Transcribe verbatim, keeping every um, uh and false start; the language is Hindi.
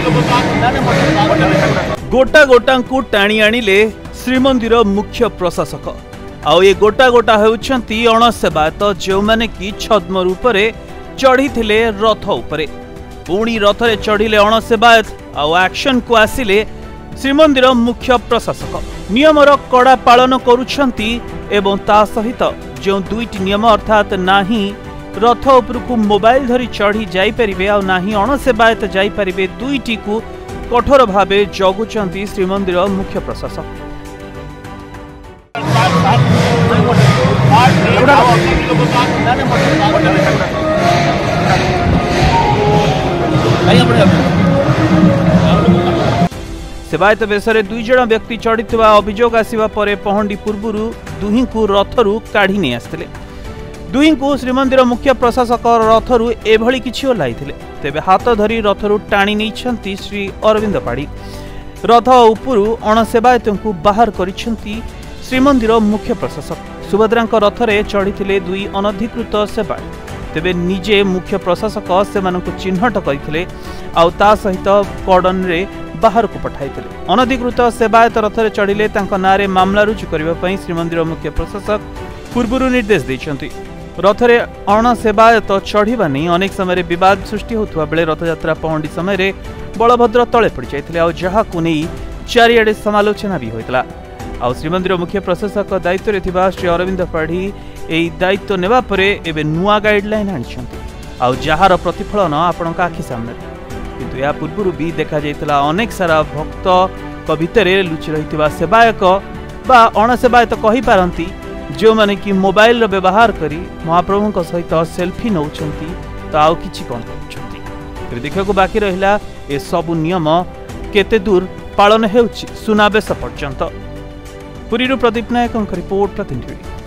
गोटा गोटा टाणी आनिले श्रीमंदिर मुख्य प्रशासक आउ ये गोटा गोटा होउछंती अणसेवायत जो माने कि छद्म रूप चढ़ी रथ उपरे पुणी रथरे चढ़िले अणसेवायत आउ एक्शन को आसिले श्रीमंदिर मुख्य प्रशासक नियमर कड़ा पालन करुछंती एवं ता सहित जो दुईटी नियम अर्थात नाही रथ उपरकू मोबाइल धरी चढ़ी जाई परिबे आ नाही अणसेवायत जाई परिबे दुईटी को कठोर भावे जगुचंती श्रीमंदिर मुख्य प्रशासक। सेवायत बेसरे दुई जण व्यक्ति चढ़ी अभियोग आसिबा परे पहंडी पूर्व दुही को रथरू काढ़ी नहीं आसते दुही को श्रीमंदिर मुख्य प्रशासक रथरू एभली किछि ओह्लाइथिले तेबे हाथ धरी रथरू टाणी नहीं श्री अरविंद पाढ़ी रथ उपरू अणसेवायत को बाहर करिसेंती श्रीमंदिर मुख्य प्रशासक सुभद्रा रथरे चढ़ी दुई अनधिकृत सेवायत तेबे निजे मुख्य प्रशासक से चिन्हट करते आउ ता सहित कॉर्डन रे बाहर को पठाइथिले अनधिकृत सेवायत रथरे चढ़िले तांको नारे मामला रुजु करबा श्रीमंदिर मुख्य प्रशासक पूर्व निर्देश देइछंती रथरे अणसेवायत चढ़ा नहीं अनेक समय विवाद सृष्टि होता बेले रथयात्रा पहंडी समय बलभद्र तले पड़ जाते आ जहां नहीं चारिआडे समालोचना भी होता आ श्रीमंदिर मुख्य प्रशासक दायित्व रे थिबा श्री अरविंद पाढ़ी एई दायित्व नेबा परे एबे नुआ गाइडलाइन आनिछंती आ जहार प्रतिफलन आपनका आखि सामने किंतु या पूर्व भी देखा जाइतला अनेक सारा भक्त भितर लुचि रहितबा सेवायक बा अणसेवायत कहि पारंती जो माने कि मोबाइल व्यवहार करी महाप्रभु सहित सेल्फी नौचंती तो आउ किछि कोन करछंती देखा को बाकी रहिला ए सब नियम केते दूर पालन हेउछि सुनाबेश पर्यंत। पुरीरू प्रदीप नायक रिपोर्ट प्रतिनिधि।